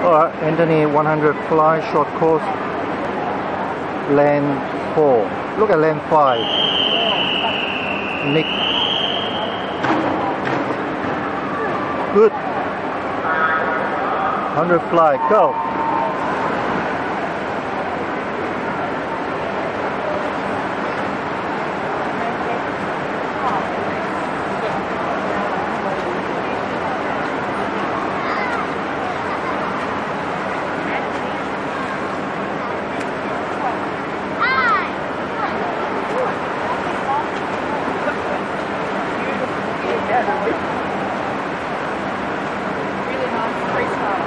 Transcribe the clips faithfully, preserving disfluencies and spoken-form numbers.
Alright, Anthony one hundred fly, short course, lane four. Look at lane five. Nick. Good. one hundred fly, go. Really nice freestyle.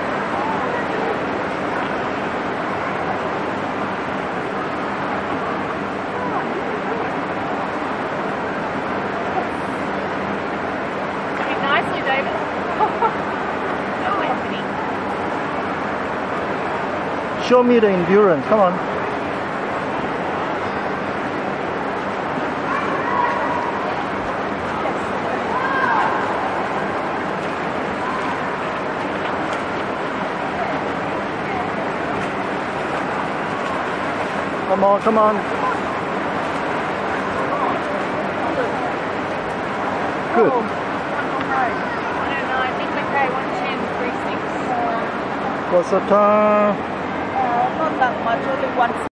Doing nicely, David. No, Anthony. Show me the endurance, come on. Come on, come on. Good. one oh nine, Nick McKay, one ten, three six. What's the time? Uh, not that much, only one.